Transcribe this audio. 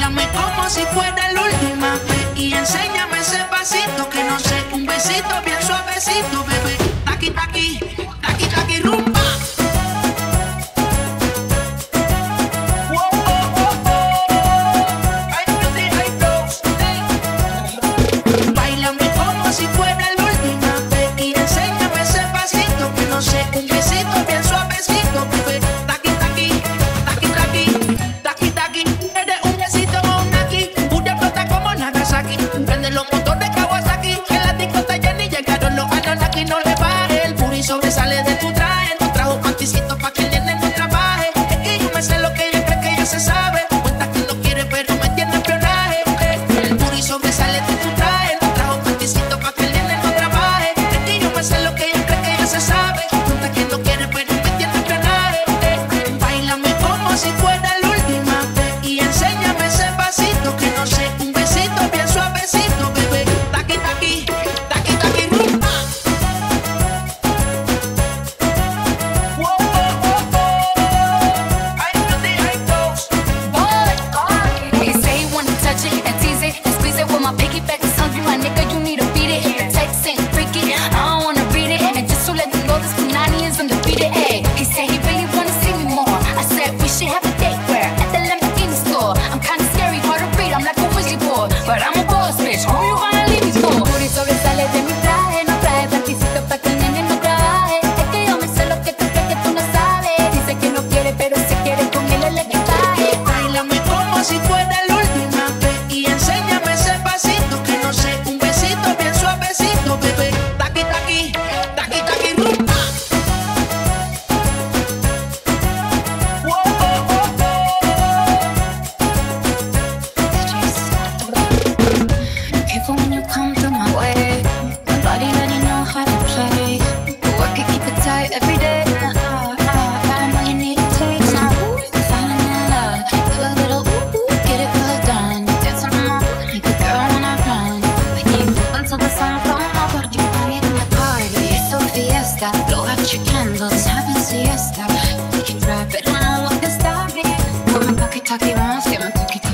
Báilame como si fuera la última vez y enséñame ese pasito que no sé, un besito bien suavecito, bebé. Taqui, taqui, taqui, taqui, rumba. Báilame como si fuera la última vez y enséñame ese pasito que no sé, un besito bien suavecito, bebé. Taqui, taqui, taqui, taqui, taqui, taqui. Eres un besito o un aquí, una explota como Nagasaki. Prende los motores Kawasaki, que la disco está llena y llegaron los Anunnaki. No le baje, el booty sobresale de tu traje. No trajo panticito pa' que el nene no trabaje. Es que yo me sé lo que ella cree que ya se sabe. Cuenta que no quiere pero me tiene espionaje. El booty sobresale de tu traje. No trajo panticito pa' que el nene no trabaje. Es que yo me sé lo que ella cree que ya se sabe. Cuenta que no quiere pero me tiene espionaje. Báilame como si fuera la última vez y enséñame ese pasito que no sé, un besito bien suavecito, bebé. Taqui, taqui, taqui, taqui, rumba. They say you wanna touch it and tease it and squeeze it. When my piggyback is hungry, my nigga, you need to beat it. The text ain't freaky, I don't wanna read it. And just to let them know this Punani is undefeated. Hey, he said he really wanna see me more. I said we should have a date where at the Lamborghini store. I'm kinda scary, hard to read, I'm like a wizard boy, but I'm a boss bitch. Who you gonna leave me for? Booty sobresale de mi traje, no trae panticito pa' que el nene no trabaje. Es que yo me sé lo que tú crees que tú no sabes. Dice que no quiere, pero si quiere con él el equipaje. Báilame como si fuera la última vez y enséñame ese pasito que no sé, un besito bien suavecito, bebé. Taqui, taqui, taqui, taqui, rumba. Careful when you come through my way. My body already know how to play. Work it, keep it tight every day. I know you need a taste now. Falling in love, do a little get it well done. Dance on my booty, the girl when I run. When you until the sun come up, you find in the party. It's a fiesta. Blow out your candles, have a siesta. We can drive it, I don't know what can stop me. Put my talkie-talkie once, get my talkie